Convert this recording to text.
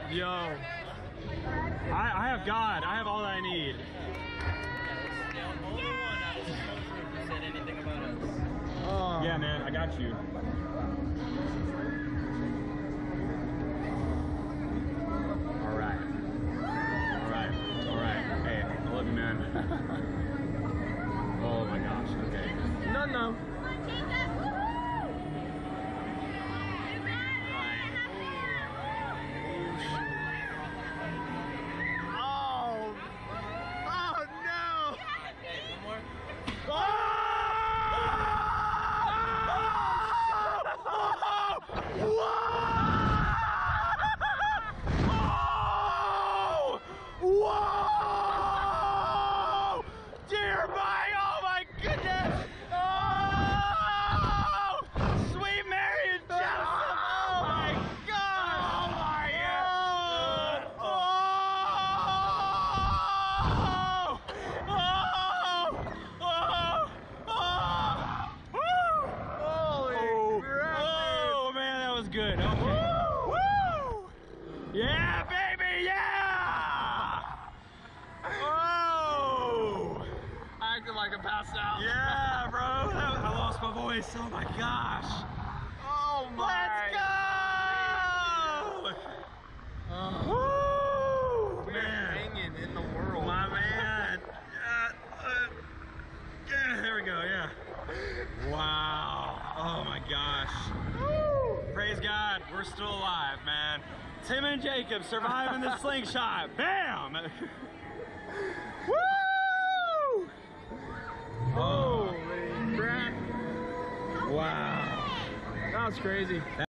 Yo. I have God. I have all that I need. Said anything about us. Oh. Yeah, man, I got you. All right. All right. All right. Hey, I love you, man. Oh my gosh. Okay. No. Whoa! Dear my, oh my goodness! Oh! Sweet Mary and Joseph! Oh my God! Oh my God! Holy crap! Oh man, that was good. Okay. Woo! Yeah, baby! Yeah! Oh! Acting like a passed out. Yeah, bro. I lost my voice. Oh my gosh. Oh my. Let's go! Woo! We're Man. hanging in the world. My man. Yeah, there we go. Yeah. Wow. Oh my gosh. Woo! Praise God. We're still alive, man. Tim and Jacob surviving the slingshot. Bam! Woo! Holy crap. Wow. That was crazy.